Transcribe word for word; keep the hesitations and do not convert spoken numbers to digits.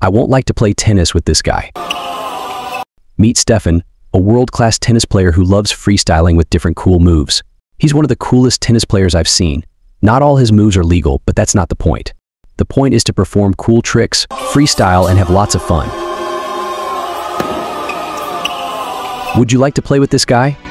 I won't like to play tennis with this guy. Meet Stefan, a world-class tennis player who loves freestyling with different cool moves. He's one of the coolest tennis players I've seen. Not all his moves are legal, but that's not the point. The point is to perform cool tricks, freestyle, and have lots of fun. Would you like to play with this guy?